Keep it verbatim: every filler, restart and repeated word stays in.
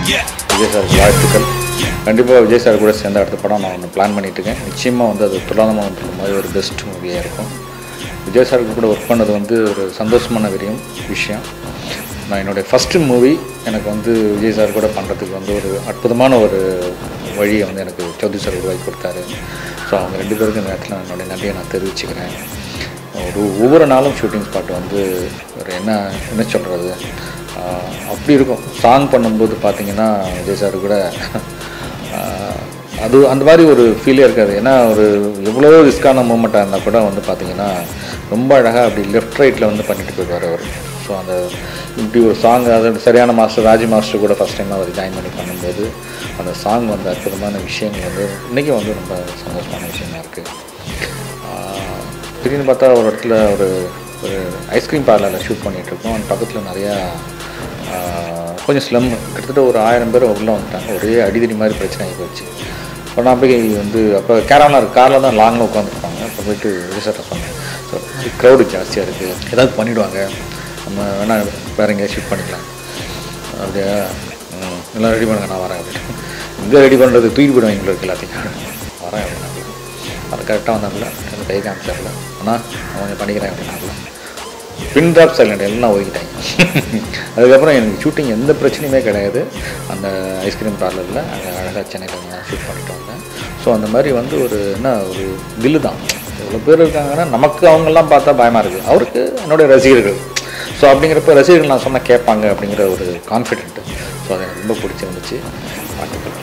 Vijay sir வாழ்த்துக்கள். கண்டிப்பாக Vijay sir கூட சேர்ந்த அடுத்த படம் நான் ஒன்று பிளான் பண்ணிட்டுருக்கேன். நிச்சயமாக வந்து அது துலாதமாக வந்துருக்க மாதிரி ஒரு பெஸ்ட் மூவியாக இருக்கும். விஜய் சாருக்கு கூட ஒர்க் பண்ணது வந்து ஒரு சந்தோஷமான விரியும் விஷயம். நான் என்னுடைய ஃபஸ்ட்டு மூவி எனக்கு வந்து விஜய் சார் கூட பண்ணுறதுக்கு வந்து ஒரு அற்புதமான ஒரு வழியை வந்து எனக்கு சௌத்ரி சார் உருவாக்கி கொடுத்தாரு. ஸோ அவங்க ரெண்டு பேருக்கும் இந்த நேரத்தில் என்னுடைய நன்றியை நான் தெரிவிச்சுக்கிறேன். ஒரு ஒவ்வொரு நாளும் ஷூட்டிங் ஸ்பாட் வந்து ஒரு என்ன என்ன சொல்கிறது அப்படி இருக்கும். சாங் பண்ணும்போது பார்த்திங்கன்னா விஜய் சார் கூட அது அந்த மாதிரி ஒரு ஃபீலே இருக்காது. ஏன்னா ஒரு எவ்வளோ ரிஸ்க்கான மூமெண்ட்டாக இருந்தால் கூட வந்து பார்த்திங்கன்னா ரொம்ப அழகாக அப்படி லெஃப்ட் ரைட்டில் வந்து பண்ணிட்டு போயிடுவார் அவர். ஸோ அந்த இப்படி ஒரு சாங் அது சரியான மாஸ்டர் ராஜி மாஸ்டர் கூட ஃபஸ்ட் டைம் அவர் ஜாயின் பண்ணி பண்ணும்போது அந்த சாங் வந்து அற்புதமான விஷயங்கள் வந்து இன்றைக்கி வந்து ரொம்ப சந்தோஷமான விஷயமா இருக்குது. திடீர்னு பார்த்தா ஒரு இடத்துல ஒரு ஒரு ஐஸ்கிரீம் பார்லரில் ஷூட் பண்ணிகிட்ருக்கோம். அந்த பக்கத்தில் நிறையா கொஞ்சம் ஸ்லம் கிட்டத்தட்ட ஒரு ஆயிரம் பேர் உள்ளே வந்துட்டாங்க. ஒரே அடிதடி மாதிரி பிரச்சனை ஆகி போச்சு. இப்போ நான் போய் வந்து அப்போ கேரளாவில் இருக்கு காரில் தான் லாங்கில் உட்காந்துருப்பாங்க. அப்போ போய்ட்டு ரிசர்ட்டை சொன்னேன். ஸோ க்ரௌடு ஜாஸ்தியாக இருக்குது, ஏதாவது பண்ணிவிடுவாங்க, நம்ம வேணால் வேறு எங்கேயாவது ஷூட் பண்ணிக்கலாம் அப்படியே எல்லாம் ரெடி பண்ணுங்க நான் வரேன் அப்படின்னு. இங்கே ரெடி பண்ணுறது தூக்கி போய்டுவேன் எங்களுக்கு எல்லாத்தையும் வரேன் அப்படின்னா அது கரெக்டாக வந்தாப்புல அந்த கை காமிச்சாப்புல ஆனால் நான் கொஞ்சம் பண்ணிக்கிறேன் அப்படின்னாப்புல பின் ட்ராப் சைலண்ட் எல்லாம் ஒதுக்கிட்டாங்க. அதுக்கப்புறம் எனக்கு ஷூட்டிங் எந்த பிரச்சனையுமே கிடையாது. அந்த ஐஸ்கிரீம் பார்லரில் அங்கே அழகாக சென்னையில் நான் ஷூட் பண்ணிட்டு வந்தேன். ஸோ அந்த மாதிரி வந்து ஒரு என்ன ஒரு தில்லு தான். எவ்வளோ பேர் இருக்காங்கன்னா நமக்கு அவங்கெல்லாம் பார்த்தா பயமாக இருக்குது, அவருக்கு என்னுடைய ரசிகர்கள். ஸோ அப்படிங்கிறப்ப ரசிகர்கள் நான் சொன்னால் கேட்பாங்க அப்படிங்கிற ஒரு கான்ஃபிடென்ட்டு. ஸோ அது எனக்கு ரொம்ப பிடிச்சிருந்துச்சு. வாழ்த்துக்கள்.